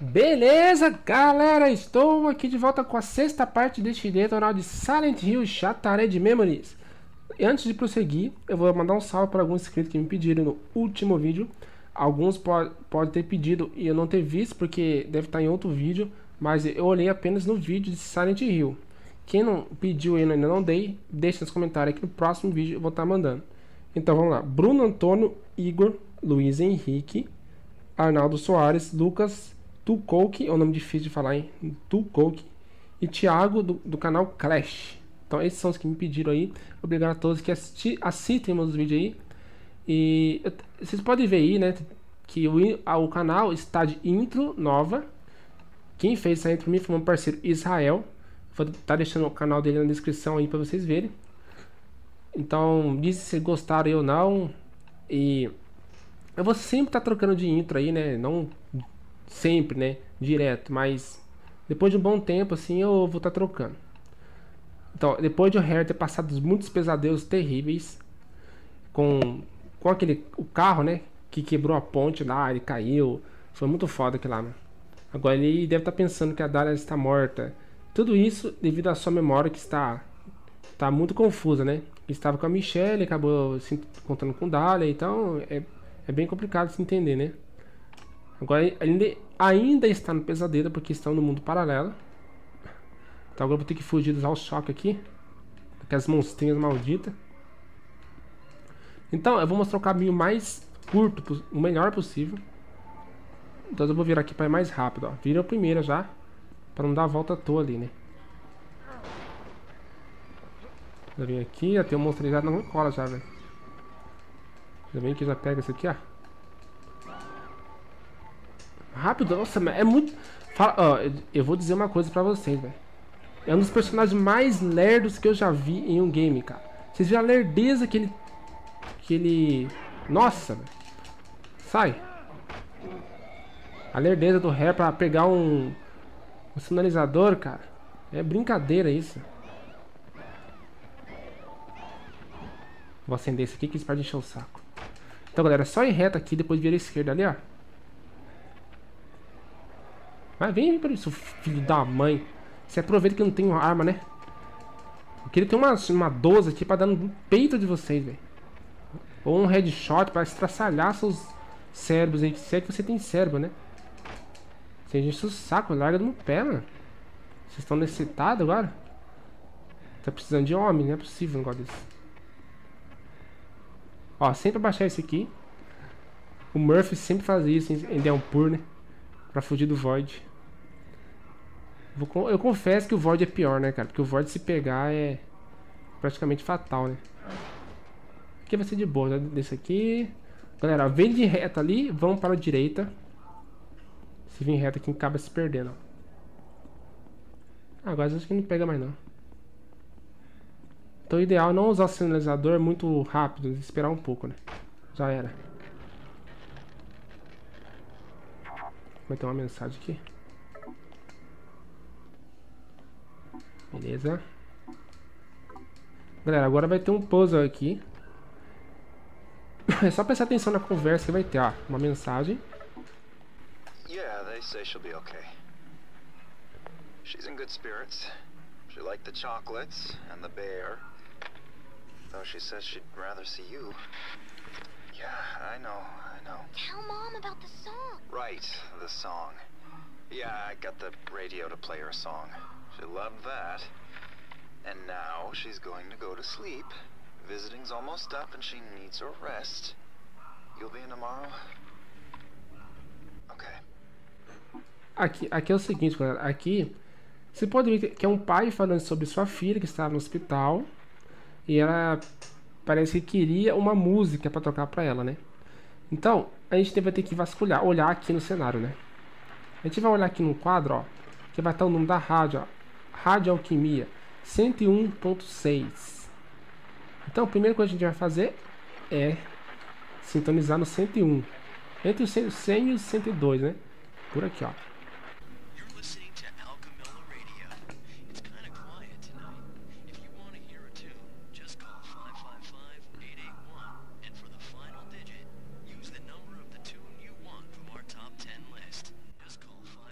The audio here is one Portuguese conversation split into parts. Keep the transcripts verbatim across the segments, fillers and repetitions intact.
Beleza, galera, estou aqui de volta com a sexta parte deste detonal de Silent Hill Shattered Memories. E antes de prosseguir, eu vou mandar um salve para alguns inscritos que me pediram no último vídeo. Alguns podem pode ter pedido e eu não ter visto porque deve estar em outro vídeo, mas eu olhei apenas no vídeo de Silent Hill. Quem não pediu e ainda não dei, deixa nos comentários aqui no próximo vídeo eu vou estar mandando. Então vamos lá, Bruno Antônio, Igor, Luiz Henrique, Arnaldo Soares, Lucas Tucoke, é um nome difícil de falar, hein? Tucoke, e Thiago do, do canal Clash. Então esses são os que me pediram aí. Obrigado a todos que assisti, assistem meus vídeos aí. E eu, vocês podem ver aí, né, que o, a, o canal está de intro nova. Quem fez essa intro pra mim foi meu parceiro Israel. Vou estar tá deixando o canal dele na descrição aí para vocês verem. Então diz se gostaram aí ou não. E eu vou sempre estar tá trocando de intro aí, né? Não sempre, né? Direto, mas depois de um bom tempo assim eu vou estar tá trocando. Então, depois de o Harry ter passado muitos pesadelos terríveis com com aquele o carro, né, que quebrou a ponte lá, ele caiu, foi muito foda aquilo lá, mano. Agora ele deve estar tá pensando que a Dahlia está morta. Tudo isso devido à sua memória que está tá muito confusa, né? Ele estava com a Michelle, acabou se encontrando com Dahlia, então é, é bem complicado de se entender, né? Agora ele ainda, ainda está no pesadelo porque estão no mundo paralelo. Então agora eu vou ter que fugir dos choque aqui, aquelas monstrinhas malditas. Então eu vou mostrar o caminho mais curto, o melhor possível. Então eu vou virar aqui para ir mais rápido, ó. Vira a primeira já, para não dar a volta à toa ali, né? Já vem aqui, já tem um monstro já não cola já, velho. Já vem aqui, já pega esse aqui, ó. Rápido, nossa, é muito... Fala, ó, eu vou dizer uma coisa pra vocês, velho. É um dos personagens mais lerdos que eu já vi em um game, cara. Vocês viram a lerdeza que ele... Que ele... Nossa, velho. Sai. A lerdeza do Harry pra pegar um... Um sinalizador, cara. É brincadeira isso. Vou acender esse aqui que eles podem encher o saco. Então, galera, é só ir reto aqui, depois vira a esquerda ali, ó. Mas vem para isso, filho da mãe. Você aproveita que não tem arma, né? Porque ele tem uma, uma doze aqui pra dar no peito de vocês, velho. Ou um headshot pra estraçalhar seus cérebros aí. Se é que você tem cérebro, né? Você enche o saco, larga do meu pé, mano. Vocês estão necessitados agora? Tá precisando de homem, não é possível um negócio desse. Ó, sempre abaixar esse aqui. O Murphy sempre faz isso em Downpour, né? Pra fugir do Void. Eu confesso que o Void é pior, né, cara? Porque o Void se pegar é praticamente fatal, né? Aqui vai ser de boa, né? Desse aqui. Galera, vem de reto ali, vamos para a direita. Se vir reto aqui, acaba se perdendo, ó. Agora acho que não pega mais, não. Então o ideal é não usar o sinalizador muito rápido, esperar um pouco, né? Já era. Vai ter uma mensagem aqui. Beleza. Galera, agora vai ter um puzzle aqui. É só prestar atenção na conversa que vai ter, ó. Uma mensagem. Yeah, they say she'll be okay. She's in good spirits. She liked the chocolates and the bear. Though she says she'd rather see you. Yeah, I know, I know. Tell Mom about the song. Right, the song. Yeah, I got the radio to play her song. She loved that. And now she's going to go to sleep. Visiting's almost up and she needs a rest. You'll be in tomorrow? Okay. Aqui, aqui é o seguinte, galera. Aqui você pode ver que é um pai falando sobre sua filha que está no hospital. E ela parece que queria uma música para tocar para ela, né? Então, a gente vai ter que vasculhar, olhar aqui no cenário, né? A gente vai olhar aqui no quadro, ó, que vai estar o nome da rádio, ó, Rádio Alquimia cento e um ponto seis. Então, a primeira coisa que a gente vai fazer é sintonizar no cento e um. Entre o cem e o cento e dois, né? Por aqui, ó.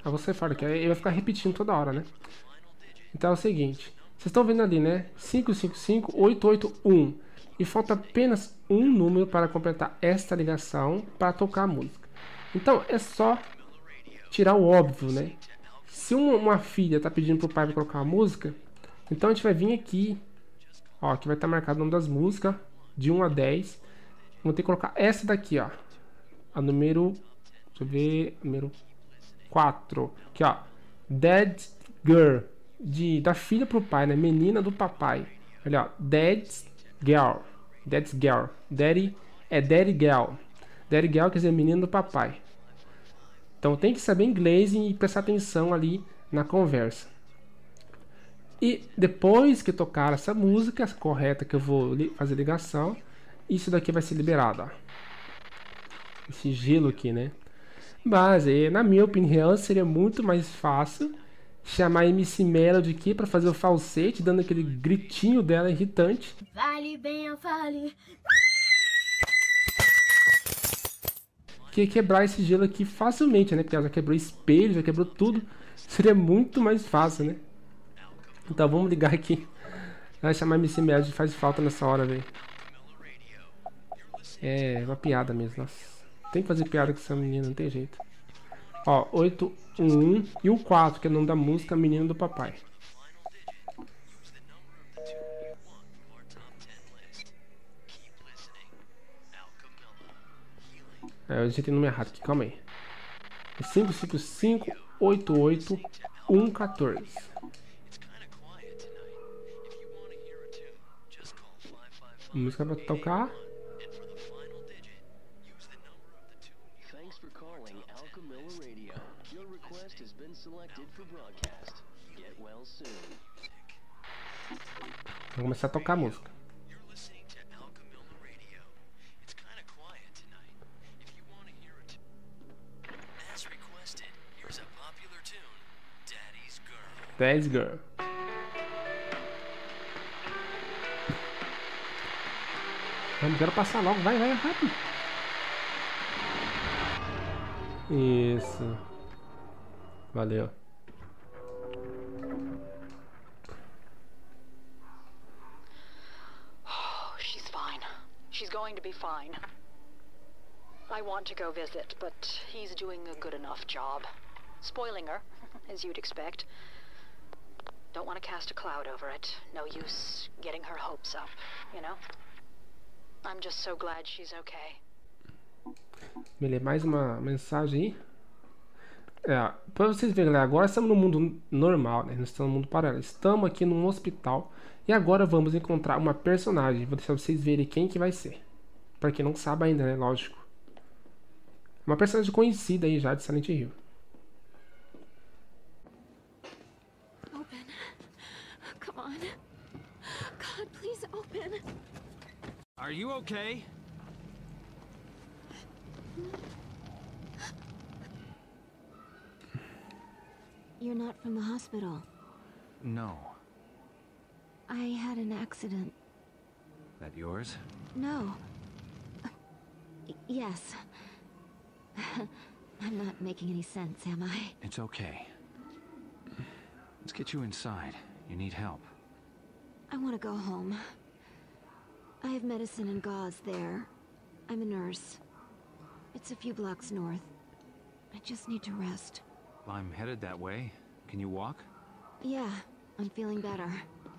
Eu vou sair fora, que aí ele vai ficar repetindo toda hora, né? Então é o seguinte. Vocês estão vendo ali, né? cinco cinco cinco oito oito um. E falta apenas um número para completar esta ligação para tocar a música. Então é só tirar o óbvio, né? Se uma, uma filha está pedindo para o pai para colocar a música, então a gente vai vir aqui. Ó, aqui vai estar marcado o nome das músicas, de um a dez. Vou ter que colocar essa daqui, ó. A número... Deixa eu ver... Número quatro. Aqui, ó. Dead Girl. De, da filha pro pai, né? Menina do papai. Olha, ó. Dead Girl. Dead Girl. Daddy é Daddy Girl. Daddy Girl quer dizer menina do papai. Então tem que saber inglês e prestar atenção ali na conversa. E depois que tocar essa música correta que eu vou li fazer ligação, isso daqui vai ser liberado, ó. Esse gelo aqui, né? Mas, na minha opinião, seria muito mais fácil chamar a M C Melody aqui pra fazer o falsete, dando aquele gritinho dela irritante. Vale bem, vale. Que quebrar esse gelo aqui facilmente, né? Porque ela já quebrou espelho, já quebrou tudo. Seria muito mais fácil, né? Então vamos ligar aqui. Vai chamar a M C Melody, faz falta nessa hora, velho. É uma piada mesmo, nossa. Tem que fazer piada com essa menina, não tem jeito. Ó, oito um um e o quatro, que é o nome da música, Menino do Papai. É, eu digitei o número errado aqui, calma aí. É cinco cinco cinco oito oito um um quatro. Música pra tocar. Vou começar a tocar a música. Daddy's Girl. Vamos, quero passar logo. Vai, vai, rápido. Isso. Valeu. She's fine. She's going to be fine. I want to go visit, but he's doing a good enough job. Spoiling her, as you'd expect. Don't want to cast a cloud over it. No use getting her hopes up, you know? I'm just so glad she's okay. Beleza, mais uma mensagem aí. É, pra vocês verem, agora estamos no mundo normal, né? Nós estamos no mundo paralelo. Estamos aqui num hospital. E agora vamos encontrar uma personagem. Vou deixar vocês verem quem que vai ser. Pra quem não sabe ainda, né? Lógico. Uma personagem conhecida aí já de Silent Hill. Open. Come on. God, please open. Are you okay? You're not from the hospital. No. I had an accident. That yours? No. Uh, y- yes. I'm not making any sense, am I? It's okay. Let's get you inside. You need help. I want to go home. I have medicine and gauze there. I'm a nurse. It's a few blocks north. I just need to rest. I'm headed that way. Can you walk? Yeah, I'm feeling better.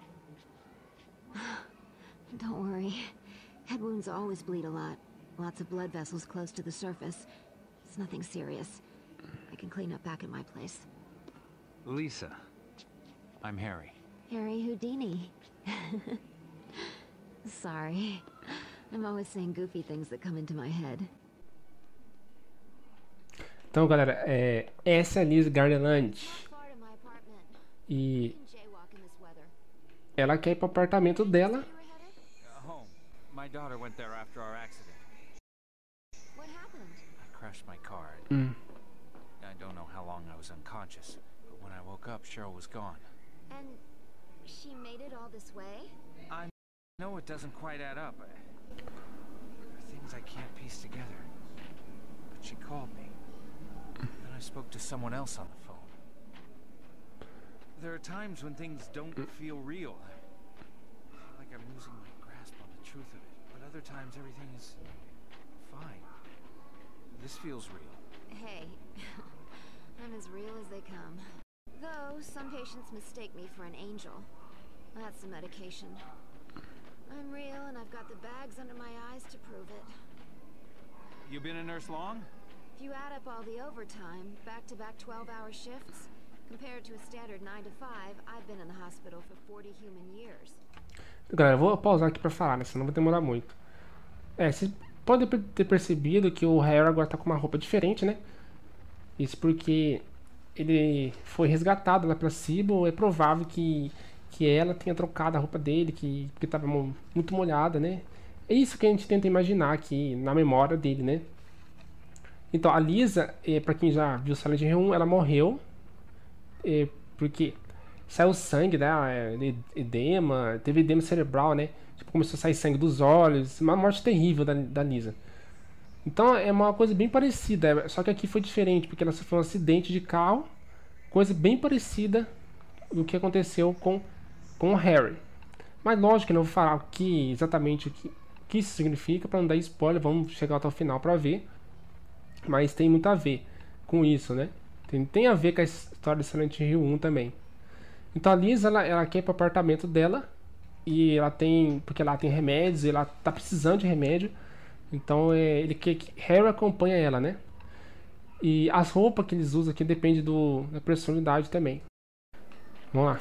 Don't worry. Head wounds always bleed a lot. Lots of blood vessels close to the surface. It's nothing serious. I can clean up back at my place. Lisa. I'm Harry. Harry Houdini. Sorry. I'm always saying goofy things that come into my head. Então, galera, é, essa é a Liz Garland. E ela quer ir pro apartamento dela. Uh, home. My daughter went there after our accident. What happened? I crashed my car. Hum. I don't know how long I was unconscious, but when I woke up, Cheryl was gone. And she made it all this way? I know it doesn't quite add up. There are things I can't piece together. But she called me. Then I spoke to someone else on the phone. There are times when things don't feel real. I feel like I'm losing my grasp on the truth of it. But other times everything is fine. This feels real. Hey, I'm as real as they come. Though, some patients mistake me for an angel. That's the medication. I'm real and I've got the bags under my eyes to prove it. You been a nurse long? If you add up all the overtime, back-to-back twelve-hour shifts, compared to a standard nine to five, I've been in the hospital for forty human years. Galera, eu vou pausar aqui pra falar, né? Senão vai demorar muito. É, vocês podem ter percebido que o Harry agora tá com uma roupa diferente, né? Isso porque ele foi resgatado lá pra Sybil. É provável que, que ela tenha trocado a roupa dele, que, porque tava muito molhada, né? É isso que a gente tenta imaginar aqui na memória dele, né? Então, a Lisa, é, pra quem já viu Silent Hill um, ela morreu. É, porque saiu sangue, né? Edema, teve edema cerebral, né? Tipo, começou a sair sangue dos olhos. Uma morte terrível da, da Lisa. Então, é uma coisa bem parecida. Só que aqui foi diferente, porque ela sofreu um acidente de carro. Coisa bem parecida do que aconteceu com, com o Harry. Mas, lógico que não vou falar o que, exatamente o que, o que isso significa, para não dar spoiler. Vamos chegar até o final para ver. Mas tem muito a ver com isso, né? Tem, tem a ver com a história de Silent Hill um também. Então a Lisa, ela, ela quer ir pro apartamento dela. E ela tem... Porque lá tem remédios, e ela tá precisando de remédio. Então é, ele quer que Harry acompanha ela, né? E as roupas que eles usam aqui depende do, da personalidade também. Vamos lá.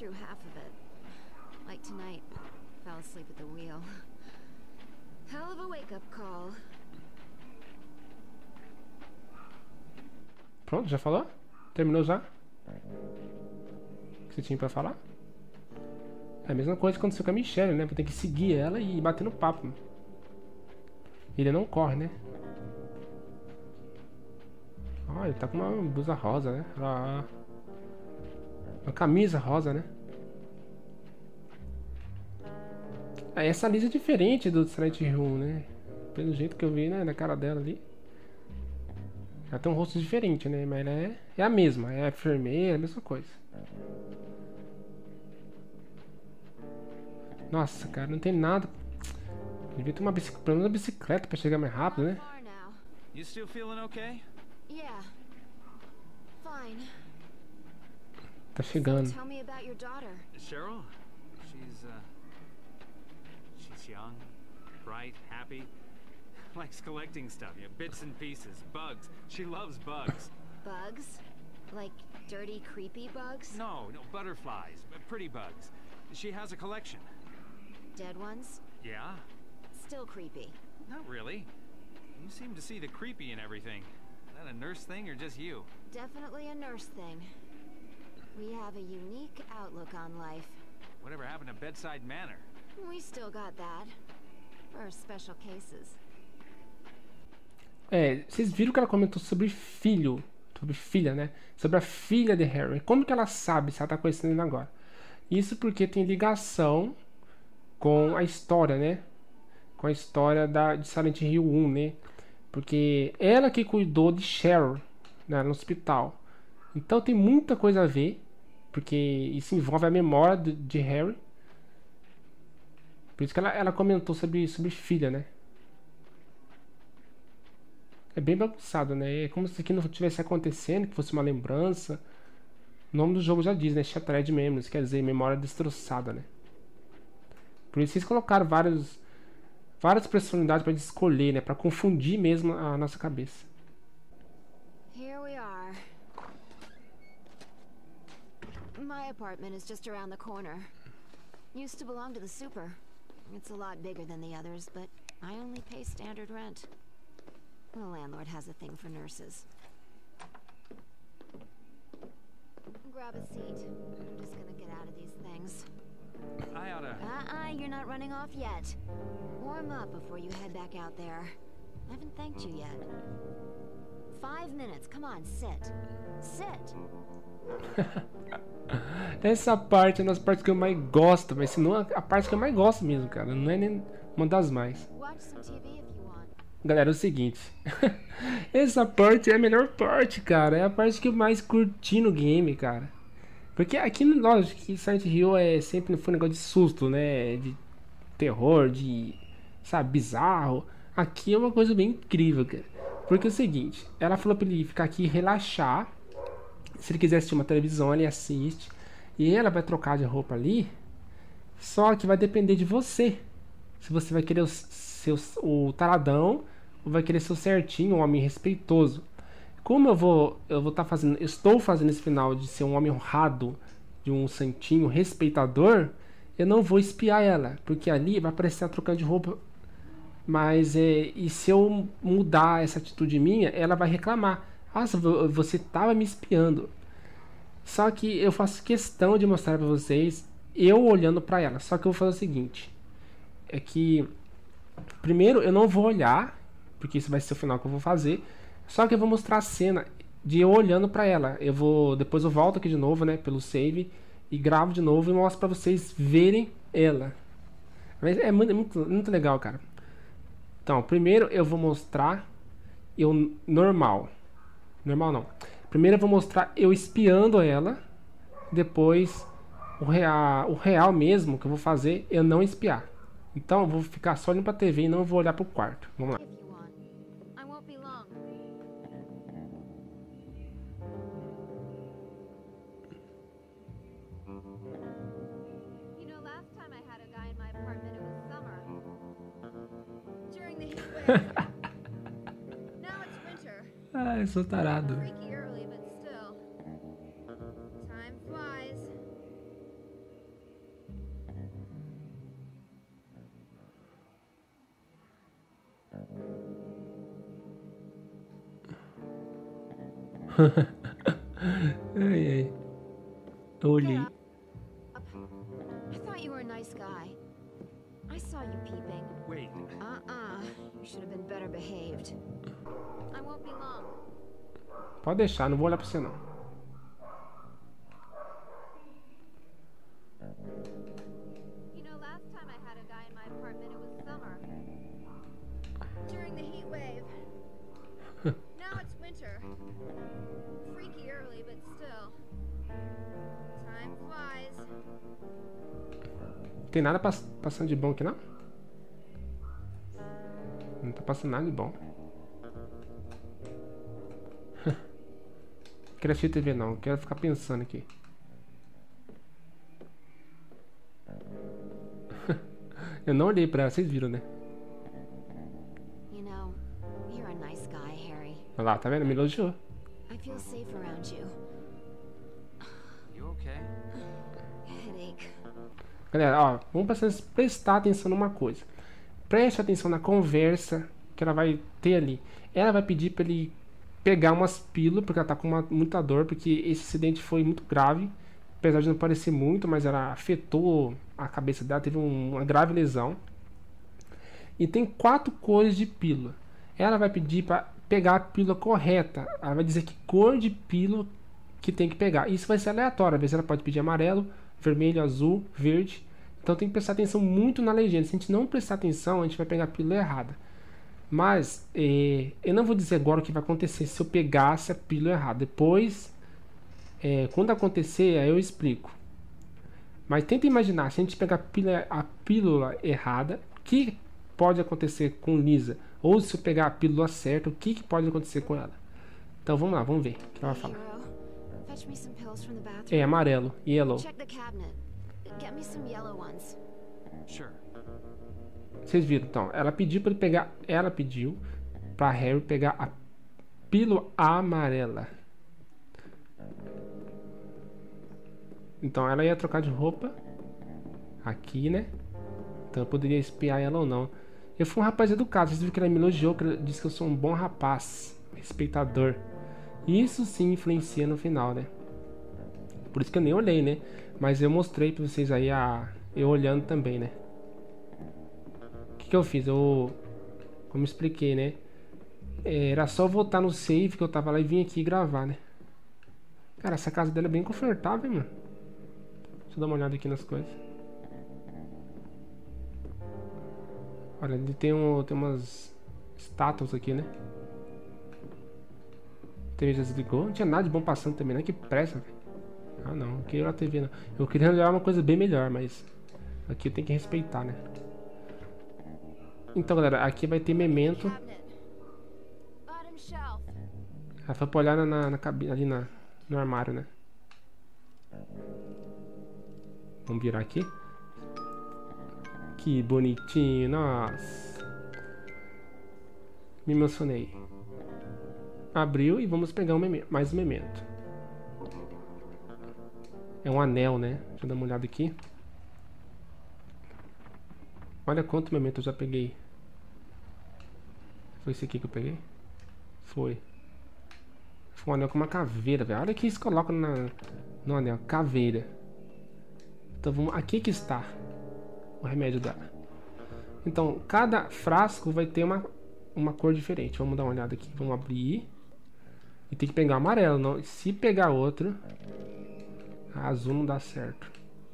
Pronto, já falou? Terminou já? O que você tinha pra falar? É a mesma coisa que aconteceu com a Michelle, né? Vou ter que seguir ela e bater no papo. Ele não corre, né? Ah, ele tá com uma blusa rosa, né? Ah, uma camisa rosa, né? Ah, essa Lisa é diferente do Silent Hill um, né? Pelo jeito que eu vi, né? Na cara dela ali. Ela tem um rosto diferente, né? Mas ela é, é a mesma. É a enfermeira, é a mesma coisa. Nossa, cara, não tem nada. Devia ter uma bicicleta, pelo menos uma bicicleta pra chegar mais rápido, né? You still feeling okay? Yeah. Fine. Tá chegando. Tell me about your daughter. Cheryl? She's, uh... She's young, bright, happy. Likes collecting stuff, you know, bits and pieces, bugs. She loves bugs. Bugs? Like dirty, creepy bugs? No, no, butterflies, but pretty bugs. She has a collection. Dead ones? Yeah? Still creepy. Not really. You seem to see the creepy in everything. Is that a nurse thing or just you? Definitely a nurse thing. We have a unique outlook on life. Whatever happened to bedside manner? We still got that. For special cases. É, vocês viram que ela comentou sobre filho, sobre filha, né? Sobre a filha de Harry. Como que ela sabe se ela tá conhecendo ele agora? Isso porque tem ligação com a história, né? Com a história da, de Silent Hill um, né? Porque ela que cuidou de Cheryl, né, no hospital. Então tem muita coisa a ver, porque isso envolve a memória de, de Harry. Por isso que ela, ela comentou sobre, sobre filha, né? É bem bagunçado, né? É como se aquilo não estivesse acontecendo, que fosse uma lembrança. O nome do jogo já diz, né? Shattered Memories, quer dizer, memória destroçada, né? Por isso eles colocaram vários, várias personalidades pra gente escolher, né? Pra confundir mesmo a nossa cabeça. Here we are. My apartment is just around the corner. Used to belong to the super. It's a lot bigger than the others, but I only pay standard rent. The landlord has a thing for nurses. Grab a seat. I'm just gonna get out of these things. I oughta... Uh-uh, you're not running off yet. Warm up before you head back out there. I haven't thanked you yet. Five minutes, come on, sit. Sit! Essa parte é uma das partes que eu mais gosto, mas se não a parte que eu mais gosto mesmo, cara. Não é nem uma das mais. Watch some T V if you want. Galera, é o seguinte. Essa parte é a melhor parte, cara. É a parte que eu mais curti no game, cara. Porque aqui, lógico, que Silent Hill é sempre foi um negócio de susto, né? De terror, de, sabe, bizarro. Aqui é uma coisa bem incrível, cara. Porque é o seguinte, ela falou pra ele ficar aqui e relaxar. Se ele quiser assistir uma televisão, ele assiste. E ela vai trocar de roupa ali. Só que vai depender de você. Se você vai querer o, seu, o taradão ou vai querer ser o certinho, um homem respeitoso. Como eu vou eu vou estar tá fazendo, eu estou fazendo esse final de ser um homem honrado, de um santinho respeitador, eu não vou espiar ela, porque ali vai aparecer ela trocando de roupa. Mas é, e se eu mudar essa atitude minha, ela vai reclamar. Nossa, você estava me espiando. Só que eu faço questão de mostrar para vocês eu olhando para ela. Só que eu vou fazer o seguinte, é que primeiro eu não vou olhar, porque isso vai ser o final que eu vou fazer. Só que eu vou mostrar a cena de eu olhando pra ela. Eu vou, depois eu volto aqui de novo, né, pelo save e gravo de novo e mostro pra vocês verem ela. É muito, muito, muito legal, cara. Então, primeiro eu vou mostrar eu normal. Normal não. Primeiro eu vou mostrar eu espiando ela. Depois o real, o real mesmo que eu vou fazer, eu não espiar. Então eu vou ficar só olhando pra T V e não vou olhar pro quarto. Vamos lá. Ah, eu sou tarado. Ai, ai. Eu olhei. I thought you were a nice guy. I saw you peeping. Wait. Uh-uh. You should have been better behaved. I won't be long. Pode deixar, não vou olhar pra você não. You know, last time I had a guy in my apartment, it was summer. During the heat wave. Now it's winter. Freaky early, but still. Time flies. Tem nada pass passando de bom aqui, não? Não tá passando nada de bom. Quero assistir T V não, quero ficar pensando aqui. Eu não olhei pra ela, vocês viram, né? You know, you're a nice guy, Harry. Olha lá, tá vendo? Me elogiou. I feel safe around you. You okay? Headache. Galera, ó, vamos prestar, prestar atenção numa coisa. Preste atenção na conversa que ela vai ter ali. Ela vai pedir pra ele pegar umas pílulas, porque ela tá com uma, muita dor, porque esse acidente foi muito grave. Apesar de não parecer muito, mas ela afetou a cabeça dela, teve um, uma grave lesão. E tem quatro cores de pílula. Ela vai pedir para pegar a pílula correta. Ela vai dizer que cor de pílula que tem que pegar. Isso vai ser aleatório. Às vezes ela pode pedir amarelo, vermelho, azul, verde. Então tem que prestar atenção muito na legenda. Se a gente não prestar atenção, a gente vai pegar a pílula errada. Mas é, eu não vou dizer agora o que vai acontecer se eu pegasse a pílula errada. Depois, é, quando acontecer, aí eu explico. Mas tenta imaginar, se a gente pegar a pílula, a pílula errada, o que pode acontecer com Lisa? Ou se eu pegar a pílula certa, o que, que pode acontecer com ela? Então vamos lá, vamos ver o que ela vai falar. Fetch me some pills from the bathroom. É amarelo, yellow. Check the cabinet. Get me some yellow ones. Sure. Vocês viram, então, ela pediu para ele pegar, ela pediu para Harry pegar a pílula amarela. Então ela ia trocar de roupa aqui, né? Então eu poderia espiar ela ou não. Eu fui um rapaz educado, vocês viram que ela me elogiou, que ela disse que eu sou um bom rapaz, respeitador. Isso sim influencia no final, né? Por isso que eu nem olhei, né? Mas eu mostrei pra vocês aí a eu olhando também, né? O que que eu fiz? Eu, como eu expliquei, né? É, era só voltar no save que eu tava lá e vim aqui gravar, né? Cara, essa casa dela é bem confortável, mano. Deixa eu dar uma olhada aqui nas coisas. Olha, ele tem, um, tem umas estátuas aqui, né? A T V já desligou. Não tinha nada de bom passando também, né? Que pressa, velho. Ah não, não queria a T V não. Eu queria olhar uma coisa bem melhor, mas aqui eu tenho que respeitar, né? Então galera, aqui vai ter Memento. Ela foi pra olhar na, na, na cabine, ali na, no armário, né? Vamos virar aqui. Que bonitinho, nossa. Me emocionei. Abriu e vamos pegar um meme, mais um Memento. É um anel, né? Deixa eu dar uma olhada aqui. Olha quanto Memento eu já peguei. Foi esse aqui que eu peguei? Foi. Foi um anel com uma caveira, velho. Olha o que eles colocam na, no anel. Caveira. Então vamos... Aqui que está o remédio dela. Então, cada frasco vai ter uma, uma cor diferente. Vamos dar uma olhada aqui. Vamos abrir. E tem que pegar o amarelo. Não. Se pegar outro, a azul não dá certo.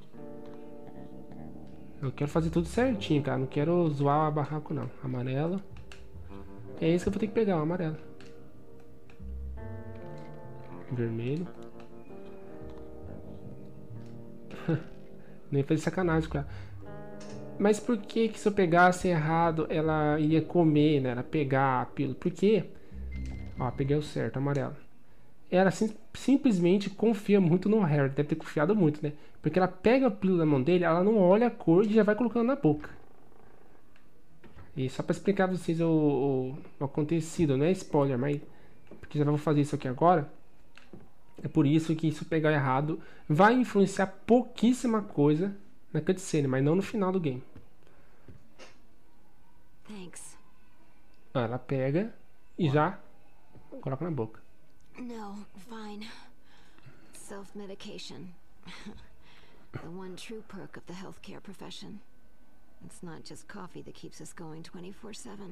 Eu quero fazer tudo certinho, cara. Não quero zoar a barraco, não. Amarelo. É esse que eu vou ter que pegar, o amarelo. Vermelho. Nem fazer sacanagem com ela. Mas por que que se eu pegasse errado ela iria comer, né? Ela pegar a pílula? Por quê? Ó, peguei o certo, amarelo. Ela sim, simplesmente confia muito no Harry. Deve ter confiado muito, né? Porque ela pega a pílula na mão dele, ela não olha a cor e já vai colocando na boca. E só pra explicar pra vocês o, o, o acontecido, não é spoiler, mas... Porque já vou fazer isso aqui agora. É por isso que se eu pegar errado, vai influenciar pouquíssima coisa na cutscene, mas não no final do game. Thanks. Ah, ela pega e já coloca na boca. No, fine. Self-medication. The one true perk of the healthcare profession. It's not just coffee that keeps us going twenty-four seven.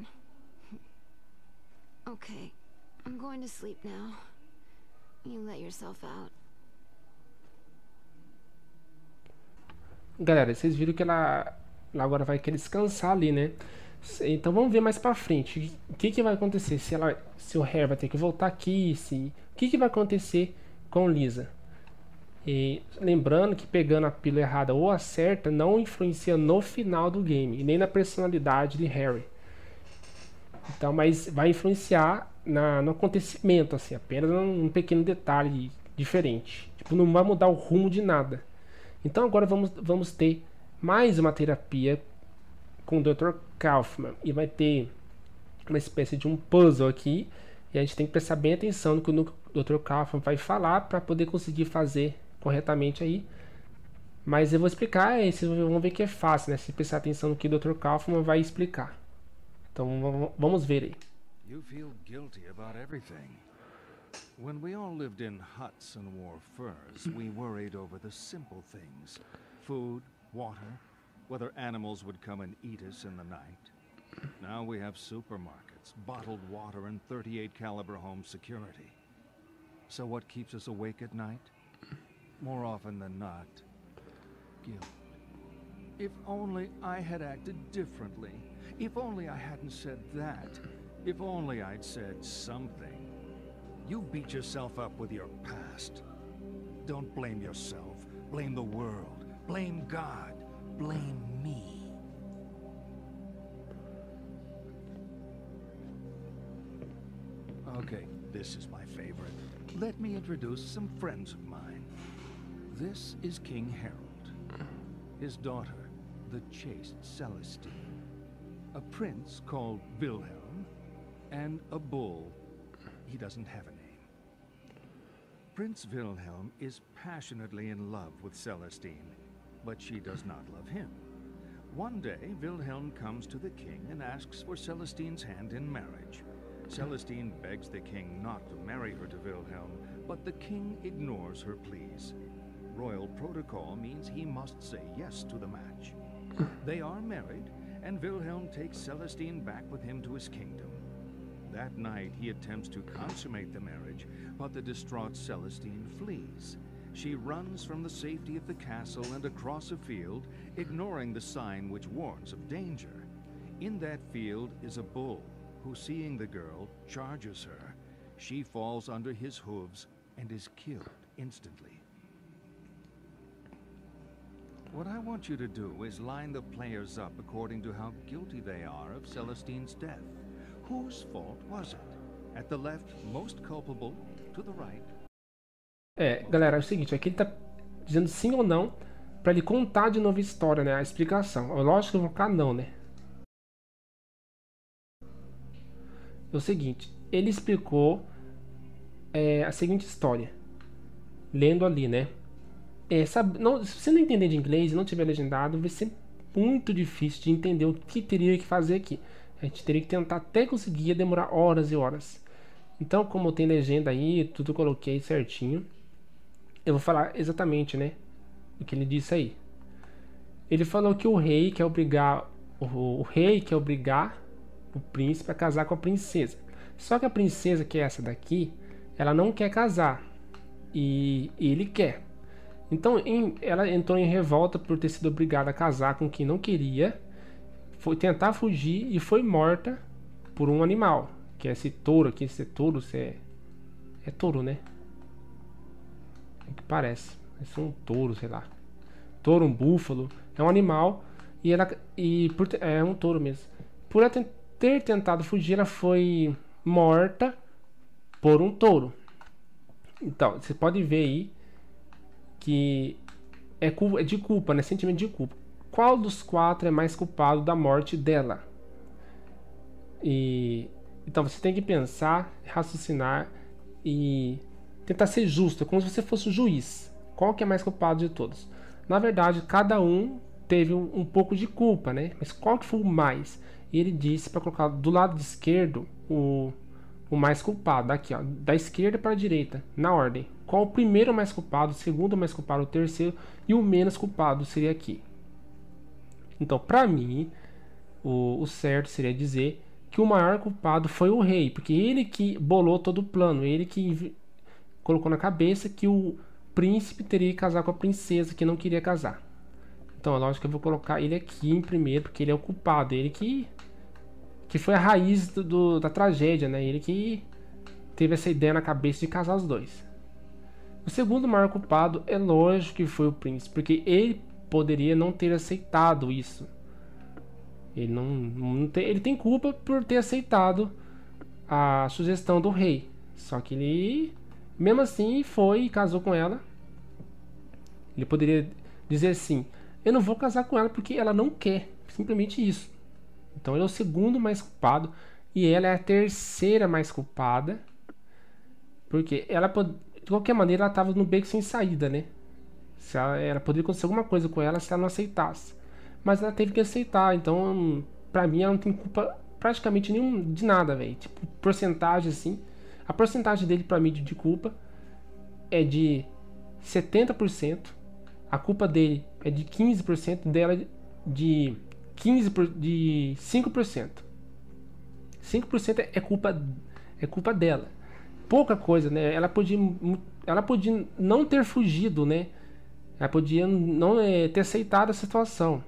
Okay, I'm going to sleep now. You let yourself out. Galera, vocês viram que ela, ela agora vai querer descansar ali, né? Então vamos ver mais pra frente. O que que vai acontecer? Se, ela, se o Harry vai ter que voltar aqui, se... O que que vai acontecer com Lisa? E lembrando que pegando a pílula errada ou a certa não influencia no final do game. E nem na personalidade de Harry. Então, mas vai influenciar na, no acontecimento, assim. Apenas um, um pequeno detalhe diferente. Tipo, não vai mudar o rumo de nada. Então agora vamos, vamos ter mais uma terapia com o doutor Kaufman. E vai ter uma espécie de um puzzle aqui. E a gente tem que prestar bem atenção no que o doutor Kaufman vai falar para poder conseguir fazer corretamente aí. Mas eu vou explicar, e vocês vão ver que é fácil, né? Se prestar atenção no que o doutor Kaufman vai explicar. Então vamos ver aí. You feel guilty about everything. When we all lived in huts and wore furs, we worried over the simple things. Food, water, whether animals would come and eat us in the night. Now we have supermarkets, bottled water, and thirty-eight caliber home security. So what keeps us awake at night? More often than not, guilt. If only I had acted differently. If only I hadn't said that. If only I'd said something. You beat yourself up with your past. Don't blame yourself. Blame the world. Blame God. Blame me. Okay, this is my favorite. Let me introduce some friends of mine. This is King Harold. His daughter, the chaste Celestine. A prince called Wilhelm. And a bull. He doesn't have a name. Prince Wilhelm is passionately in love with Celestine, but she does not love him. One day, Wilhelm comes to the king and asks for Celestine's hand in marriage. Celestine begs the king not to marry her to Wilhelm, but the king ignores her pleas. Royal protocol means he must say yes to the match. They are married, and Wilhelm takes Celestine back with him to his kingdom. That night, he attempts to consummate the marriage, but the distraught Celestine flees. She runs from the safety of the castle and across a field, ignoring the sign which warns of danger. In that field is a bull, who, seeing the girl, charges her. She falls under his hooves and is killed instantly. What I want you to do is line the players up according to how guilty they are of Celestine's death. Whose fault was it? At the left, most culpable, to the right. É, galera, é o seguinte, aqui ele tá dizendo sim ou não pra ele contar de novo a história, né? A explicação. Lógico que eu vou colocar não, né? É o seguinte, ele explicou é, a seguinte história. Lendo ali, né? É, sabe, não, se você não entender de inglês e não tiver legendado, vai ser muito difícil de entender o que teria que fazer aqui. A gente teria que tentar até conseguir, ia demorar horas e horas. Então, como tem legenda aí, tudo eu coloquei certinho. Eu vou falar exatamente, né, o que ele disse aí. Ele falou que o rei quer obrigar o, o rei quer obrigar o príncipe a casar com a princesa. Só que a princesa, que é essa daqui, ela não quer casar e ele quer. Então em, ela entrou em revolta por ter sido obrigada a casar com quem não queria, foi tentar fugir e foi morta por um animal, que é esse touro aqui. Esse touro, esse é, é touro, né? É o que parece. Esse é um touro, sei lá. Touro, um búfalo, é um animal e ela e por, é um touro mesmo. Por ela ter tentado fugir, ela foi morta por um touro. Então você pode ver aí que é, é de culpa, né? Sentimento de culpa. Qual dos quatro é mais culpado da morte dela? E então você tem que pensar, raciocinar e tentar ser justo, como se você fosse o juiz. Qual que é mais culpado de todos? Na verdade, cada um teve um, um pouco de culpa, né? Mas qual que foi o mais? Ele disse para colocar do lado esquerdo o, o mais culpado. Aqui, ó, da esquerda para a direita, na ordem. Qual o primeiro mais culpado, o segundo mais culpado, o terceiro e o menos culpado seria aqui. Então, para mim, o, o certo seria dizer que o maior culpado foi o rei, porque ele que bolou todo o plano, ele que colocou na cabeça que o príncipe teria que casar com a princesa que não queria casar. Então é lógico que eu vou colocar ele aqui em primeiro, porque ele é o culpado, ele que que foi a raiz do, do, da tragédia, né? Ele que teve essa ideia na cabeça de casar os dois. O segundo maior culpado é lógico que foi o príncipe, porque ele poderia não ter aceitado isso. Ele não, não tem, ele tem culpa por ter aceitado a sugestão do rei. Só que ele, mesmo assim, foi e casou com ela. Ele poderia dizer assim: eu não vou casar com ela porque ela não quer. Simplesmente isso. Então ele é o segundo mais culpado. E ela é a terceira mais culpada. Porque ela, de qualquer maneira, ela estava no beco sem saída, né? Se ela, ela poderia acontecer alguma coisa com ela se ela não aceitasse. Mas ela teve que aceitar. Então, pra mim, ela não tem culpa praticamente nenhum de nada, velho. Tipo, porcentagem assim. A porcentagem dele pra mim de, de culpa é de setenta por cento. A culpa dele é de quinze por cento, dela de quinze por cento, de cinco por cento. cinco por cento é culpa é culpa dela. Pouca coisa, né? Ela podia ela podia não ter fugido, né? Ela podia não é, ter aceitado a situação.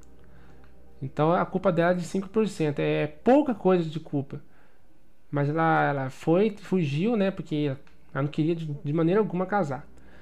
Então a culpa dela é de cinco por cento. É pouca coisa de culpa. Mas ela, ela foi, fugiu, né? Porque ela não queria de, de maneira alguma casar.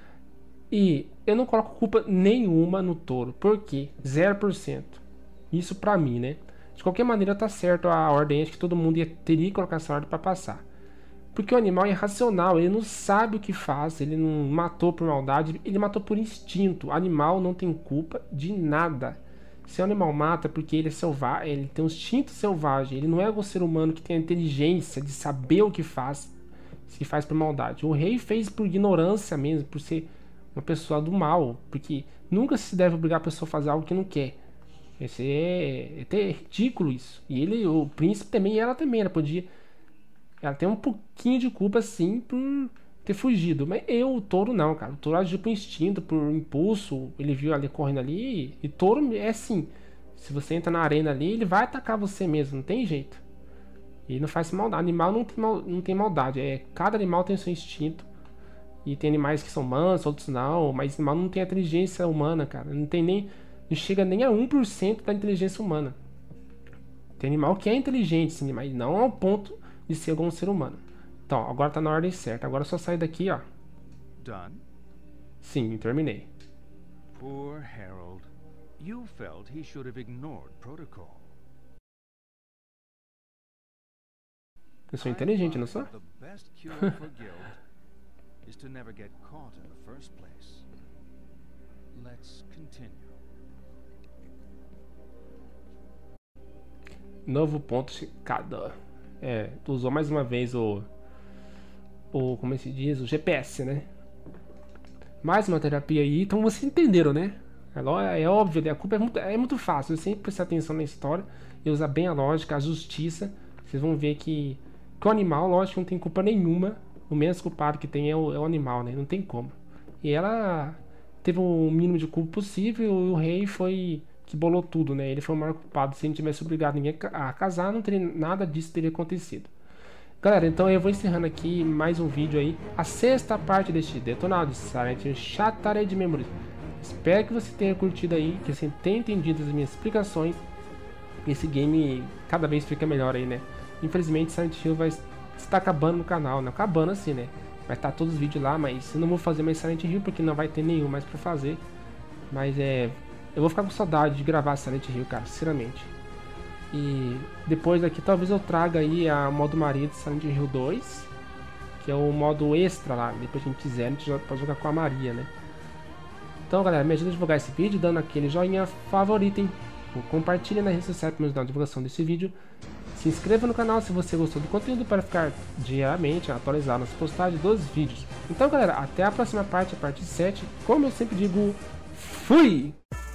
E eu não coloco culpa nenhuma no touro. Por quê? zero por cento. Isso pra mim, né? De qualquer maneira tá certo a ordem. Acho que todo mundo ia, teria que colocar essa ordem pra passar. Porque o animal é irracional. Ele não sabe o que faz. Ele não matou por maldade. Ele matou por instinto. O animal não tem culpa de nada. Se o animal mata porque ele é selvagem, ele tem um instinto selvagem. Ele não é o ser humano que tem a inteligência de saber o que faz. Se faz por maldade. O rei fez por ignorância mesmo. Por ser uma pessoa do mal, porque nunca se deve obrigar a pessoa a fazer algo que não quer. Esse é, é até ridículo isso. E ele, o príncipe também, e ela também, ela podia, ela tem um pouquinho de culpa sim por ter fugido, mas eu, o touro não, cara. O touro agiu por instinto, por impulso. Ele viu ali correndo ali, e touro é assim, se você entra na arena ali, ele vai atacar você mesmo, não tem jeito. E não faz maldade. Animal não tem, mal, não tem maldade, é, cada animal tem o seu instinto. E tem animais que são mansos, outros não. Mas animal não tem a inteligência humana, cara. Não tem nem. Não chega nem a um por cento da inteligência humana. Tem animal que é inteligente, sim, mas não ao ponto de ser algum ser humano. Então, agora tá na ordem certa. Agora é só sair daqui, ó. Done? Sim, terminei. Poor Harold. You felt he should have ignored protocol. Eu sou inteligente, não sou? The best cure for guilt is to never get caught in the first place. Let's continue. Novo ponto checado. É, tu usou mais uma vez o o como é que se diz, o G P S, né? Mais uma terapia aí, então vocês entenderam, né? É, é óbvio, a culpa é muito, é muito fácil. Você sempre prestar atenção na história e usar bem a lógica, a justiça. Vocês vão ver que, que o animal, lógico, não tem culpa nenhuma. O menos culpado que tem é o, é o animal, né? Não tem como. E ela teve o mínimo de culpa possível. E o rei foi que bolou tudo, né? Ele foi o maior culpado. Se ele tivesse obrigado ninguém a casar, não teria nada disso teria acontecido. Galera, então eu vou encerrando aqui mais um vídeo aí. A sexta parte deste detonado de Silent Hill Shattered Memories. Espero que você tenha curtido aí, que você tenha entendido as minhas explicações. Esse game cada vez fica melhor aí, né? Infelizmente Silent Hill vai estar acabando no canal, né? Acabando assim, né? Vai estar todos os vídeos lá, mas eu não vou fazer mais Silent Hill porque não vai ter nenhum mais pra fazer. Mas é... eu vou ficar com saudade de gravar Silent Hill, cara, sinceramente. E depois aqui talvez eu traga aí a modo Maria de Silent Hill dois, que é o modo extra lá. Depois que a gente quiser, a gente pode jogar com a Maria, né? Então galera, me ajuda a divulgar esse vídeo dando aquele joinha favorito, hein? Compartilha nas redes sociais para me ajudar na divulgação desse vídeo. Se inscreva no canal se você gostou do conteúdo para ficar diariamente atualizado nas postagens dos vídeos. Então galera, até a próxima parte, a parte sete. Como eu sempre digo, fui!